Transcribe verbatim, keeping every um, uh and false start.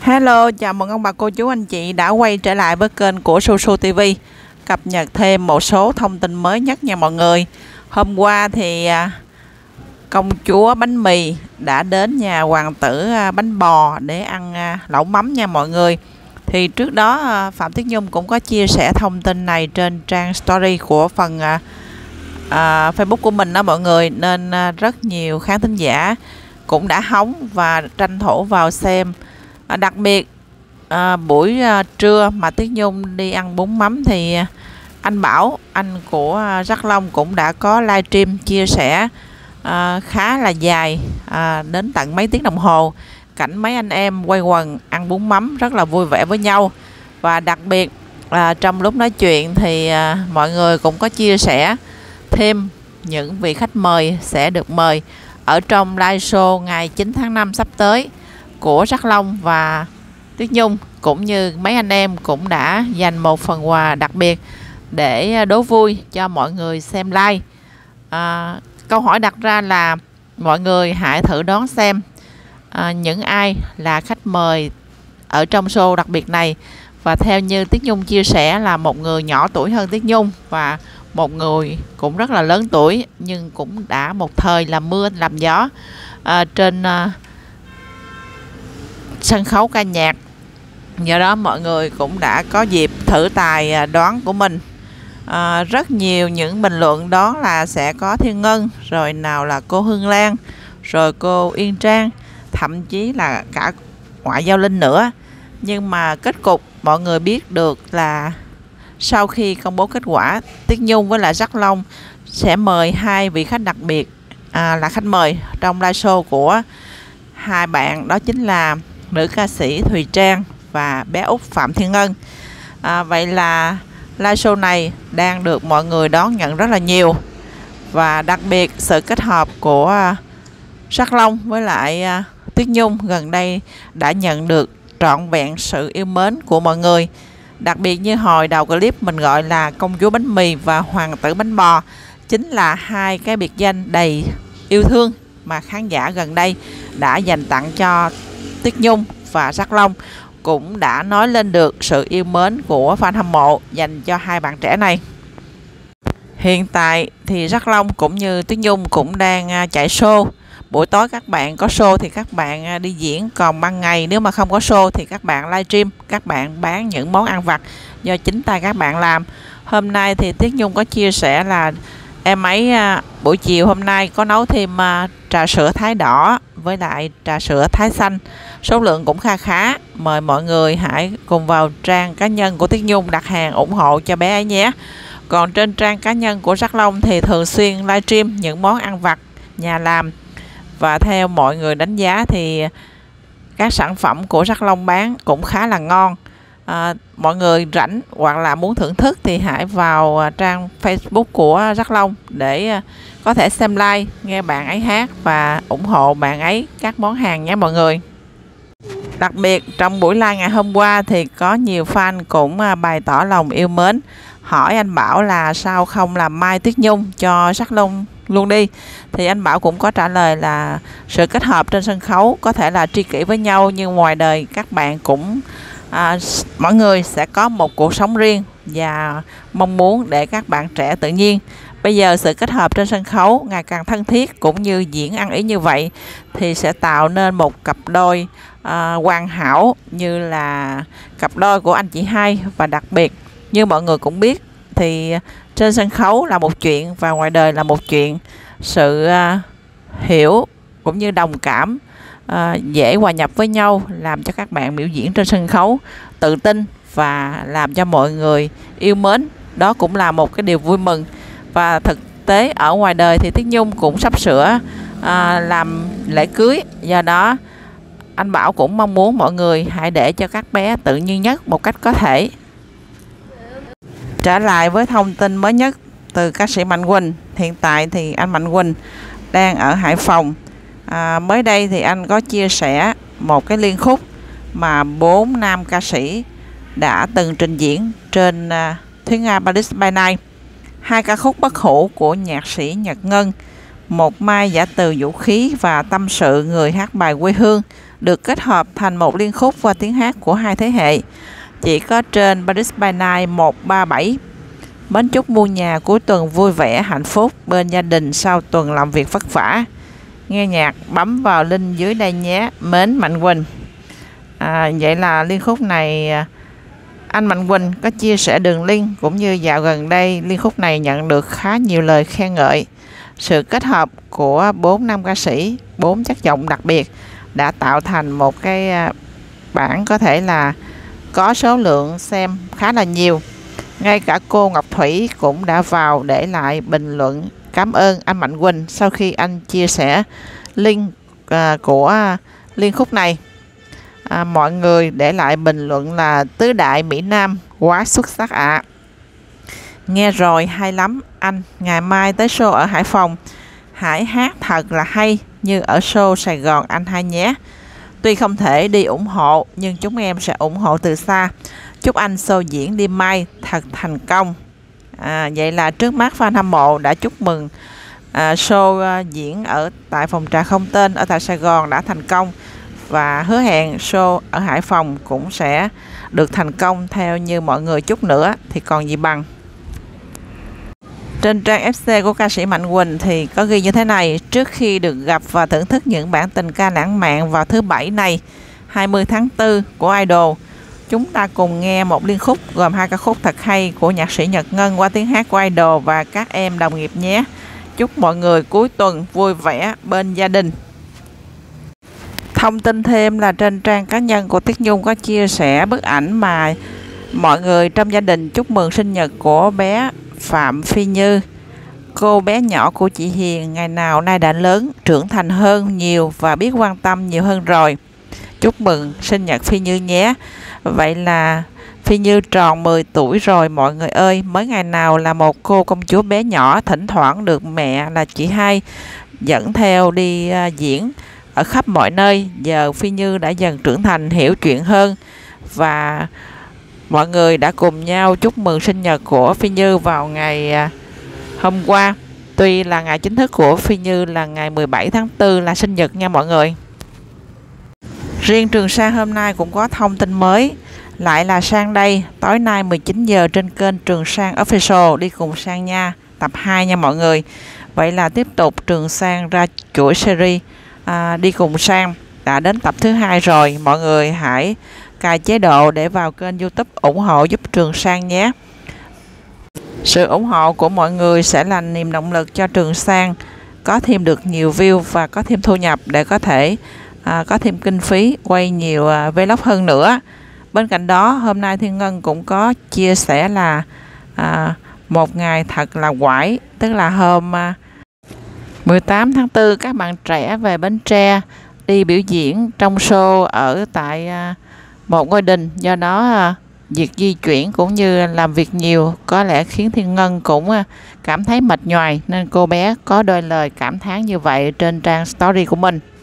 Hello, chào mừng ông bà cô chú anh chị đã quay trở lại với kênh của Su Su ti vi, cập nhật thêm một số thông tin mới nhất nha mọi người. Hôm qua thì à, công chúa bánh mì đã đến nhà hoàng tử à, bánh bò để ăn à, lẩu mắm nha mọi người. Thì trước đó à, Phạm Tuyết Nhung cũng có chia sẻ thông tin này trên trang story của phần à, à, Facebook của mình đó mọi người, nên à, rất nhiều khán thính giả cũng đã hóng và tranh thủ vào xem. À, đặc biệt à, buổi à, trưa mà Tuyết Nhung đi ăn bún mắm thì à, anh Bảo, anh của à, Jack Long cũng đã có livestream chia sẻ à, khá là dài, à, đến tận mấy tiếng đồng hồ, cảnh mấy anh em quay quần ăn bún mắm rất là vui vẻ với nhau. Và đặc biệt à, trong lúc nói chuyện thì à, mọi người cũng có chia sẻ thêm những vị khách mời sẽ được mời ở trong live show ngày chín tháng năm sắp tới của Jack Long và Tuyết Nhung, cũng như mấy anh em cũng đã dành một phần quà đặc biệt để đố vui cho mọi người xem live. À, câu hỏi đặt ra là mọi người hãy thử đoán xem à, những ai là khách mời ở trong show đặc biệt này. Và theo như Tuyết Nhung chia sẻ là một người nhỏ tuổi hơn Tuyết Nhung và một người cũng rất là lớn tuổi, nhưng cũng đã một thời làm mưa làm gió à, trên à, sân khấu ca nhạc. Do đó mọi người cũng đã có dịp thử tài đoán của mình. à, Rất nhiều những bình luận đó là sẽ có Thiên Ngân, rồi nào là cô Hương Lan, rồi cô Yên Trang, thậm chí là cả Ngoại Giao Linh nữa. Nhưng mà kết cục mọi người biết được là sau khi công bố kết quả, Tuyết Nhung với lại Jack Long sẽ mời hai vị khách đặc biệt à, là khách mời trong live show của hai bạn, đó chính là nữ ca sĩ Thùy Trang và bé Út Phạm Thiên Ngân. à, Vậy là live show này đang được mọi người đón nhận rất là nhiều. Và đặc biệt sự kết hợp của Jack Long với lại Tuyết Nhung gần đây đã nhận được trọn vẹn sự yêu mến của mọi người. Đặc biệt như hồi đầu clip mình gọi là công chúa bánh mì và hoàng tử bánh bò, chính là hai cái biệt danh đầy yêu thương mà khán giả gần đây đã dành tặng cho Tuyết Nhung và Jack Long, cũng đã nói lên được sự yêu mến của fan hâm mộ dành cho hai bạn trẻ này. Hiện tại thì Jack Long cũng như Tuyết Nhung cũng đang chạy show. Buổi tối các bạn có show thì các bạn đi diễn, còn ban ngày nếu mà không có show thì các bạn livestream, các bạn bán những món ăn vặt do chính tay các bạn làm. Hôm nay thì Tuyết Nhung có chia sẻ là em ấy buổi chiều hôm nay có nấu thêm trà sữa thái đỏ với lại trà sữa thái xanh, số lượng cũng kha khá. Mời mọi người hãy cùng vào trang cá nhân của Tuyết Nhung đặt hàng ủng hộ cho bé ấy nhé. Còn trên trang cá nhân của Jack Long thì thường xuyên livestream những món ăn vặt nhà làm. Và theo mọi người đánh giá thì các sản phẩm của Jack Long bán cũng khá là ngon. à, Mọi người rảnh hoặc là muốn thưởng thức thì hãy vào trang Facebook của Jack Long để có thể xem live, nghe bạn ấy hát và ủng hộ bạn ấy các món hàng nhé mọi người. Đặc biệt trong buổi live ngày hôm qua thì có nhiều fan cũng bày tỏ lòng yêu mến, hỏi anh Bảo là sao không làm Mai Tuyết Nhung cho Jack Long luôn đi. Thì anh Bảo cũng có trả lời là sự kết hợp trên sân khấu có thể là tri kỷ với nhau, nhưng ngoài đời các bạn cũng à, mọi người sẽ có một cuộc sống riêng và mong muốn để các bạn trẻ tự nhiên. Bây giờ sự kết hợp trên sân khấu ngày càng thân thiết cũng như diễn ăn ý như vậy thì sẽ tạo nên một cặp đôi à, hoàn hảo như là cặp đôi của anh chị hai. Và đặc biệt như mọi người cũng biết thì trên sân khấu là một chuyện và ngoài đời là một chuyện. Sự uh, hiểu cũng như đồng cảm, uh, dễ hòa nhập với nhau, làm cho các bạn biểu diễn trên sân khấu tự tin và làm cho mọi người yêu mến. Đó cũng là một cái điều vui mừng. Và thực tế ở ngoài đời thì Tuyết Nhung cũng sắp sửa uh, làm lễ cưới. Do đó anh Bảo cũng mong muốn mọi người hãy để cho các bé tự nhiên nhất một cách có thể. Trở lại với thông tin mới nhất từ ca sĩ Mạnh Quỳnh. Hiện tại thì anh Mạnh Quỳnh đang ở Hải Phòng. à, Mới đây thì anh có chia sẻ một cái liên khúc mà bốn nam ca sĩ đã từng trình diễn trên uh, Thúy Nga Paris by Night. Hai ca khúc bất hủ của nhạc sĩ Nhật Ngân, Một Mai Giả Từ Vũ Khí và Tâm Sự Người Hát Bài Quê Hương, được kết hợp thành một liên khúc qua tiếng hát của hai thế hệ. Chỉ có trên Paris by Night một ba bảy. Mến chúc muôn nhà cuối tuần vui vẻ, hạnh phúc bên gia đình sau tuần làm việc vất vả. Nghe nhạc bấm vào link dưới đây nhé. Mến, Mạnh Quỳnh. À, vậy là liên khúc này anh Mạnh Quỳnh có chia sẻ đường link, cũng như dạo gần đây liên khúc này nhận được khá nhiều lời khen ngợi. Sự kết hợp của bốn nam ca sĩ, bốn chất giọng đặc biệt đã tạo thành một cái bản có thể là có số lượng xem khá là nhiều. Ngay cả cô Ngọc Thủy cũng đã vào để lại bình luận cảm ơn anh Mạnh Quỳnh sau khi anh chia sẻ link à, của liên khúc này. À, mọi người để lại bình luận là tứ đại Mỹ Nam quá xuất sắc ạ. À. Nghe rồi hay lắm anh, ngày mai tới show ở Hải Phòng hãy hát thật là hay như ở show Sài Gòn anh hai nhé. Tuy không thể đi ủng hộ nhưng chúng em sẽ ủng hộ từ xa. Chúc anh show diễn đêm mai thật thành công. À, vậy là trước mắt fan hâm mộ đã chúc mừng à, show à, diễn ở tại phòng trà không tên ở tại Sài Gòn đã thành công, và hứa hẹn show ở Hải Phòng cũng sẽ được thành công theo như mọi người chúc nữa thì còn gì bằng. Trên trang ép xê của ca sĩ Mạnh Quỳnh thì có ghi như thế này: trước khi được gặp và thưởng thức những bản tình ca lãng mạn vào thứ bảy này hai mươi tháng tư của Idol, chúng ta cùng nghe một liên khúc gồm hai ca khúc thật hay của nhạc sĩ Nhật Ngân qua tiếng hát của Idol và các em đồng nghiệp nhé. Chúc mọi người cuối tuần vui vẻ bên gia đình. Thông tin thêm là trên trang cá nhân của Tuyết Nhung có chia sẻ bức ảnh mà mọi người trong gia đình chúc mừng sinh nhật của bé Phạm Phi Như. Cô bé nhỏ của chị Hiền ngày nào nay đã lớn, trưởng thành hơn nhiều và biết quan tâm nhiều hơn rồi. Chúc mừng sinh nhật Phi Như nhé. Vậy là Phi Như tròn mười tuổi rồi mọi người ơi. Mới ngày nào là một cô công chúa bé nhỏ, thỉnh thoảng được mẹ là chị hai dẫn theo đi uh, diễn ở khắp mọi nơi. Giờ Phi Như đã dần trưởng thành, hiểu chuyện hơn, và mọi người đã cùng nhau chúc mừng sinh nhật của Phi Như vào ngày uh, hôm qua. Tuy là ngày chính thức của Phi Như là ngày mười bảy tháng tư là sinh nhật nha mọi người. Riêng Trường Sang hôm nay cũng có thông tin mới. Lại là Sang đây, tối nay mười chín giờ trên kênh Trường Sang Official, đi cùng Sang nha, tập hai nha mọi người. Vậy là tiếp tục Trường Sang ra chuỗi series à, đi cùng Sang, đã đến tập thứ hai rồi. Mọi người hãy cài chế độ để vào kênh YouTube ủng hộ giúp Trường Sang nhé. Sự ủng hộ của mọi người sẽ là niềm động lực cho Trường Sang có thêm được nhiều view và có thêm thu nhập để có thể à, có thêm kinh phí quay nhiều à, vlog hơn nữa. Bên cạnh đó, hôm nay Thiên Ngân cũng có chia sẻ là à, một ngày thật là quải, tức là hôm à, mười tám tháng tư các bạn trẻ về Bến Tre đi biểu diễn trong show ở tại à, một ngôi đình. Do đó à, việc di chuyển cũng như làm việc nhiều có lẽ khiến Thiên Ngân cũng à, cảm thấy mệt nhoài, nên cô bé có đôi lời cảm thán như vậy trên trang story của mình.